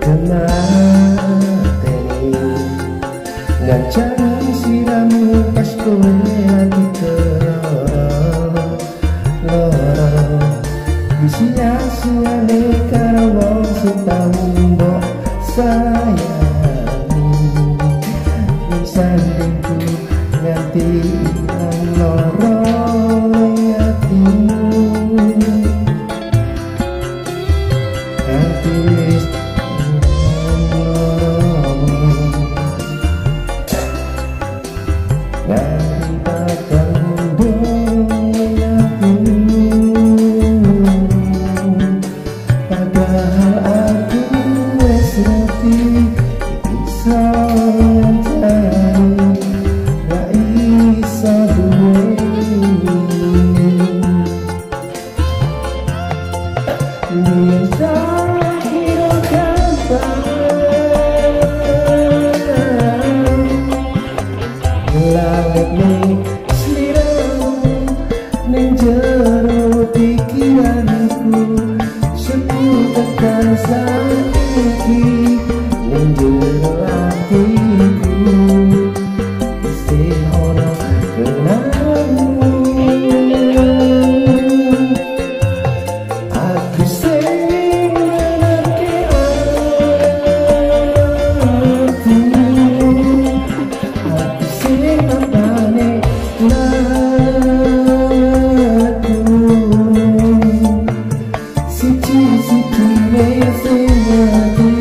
kemateni ngancani siramu pas kowe lagi keloro sia-siane karo wong sing tau mbok sayangi sandingku nganti ilang loro hatimu nganti wis nganti bakal padahal aku wis ngerti bisa ngancani gak iso duweni yen tak kira gampang langit ning sliramu ning jero pikiranku tekan saiki ning jero atiku isih ono kenanganmu aku sing ngerti artimu aku sing nampane siji-siji wes ngerti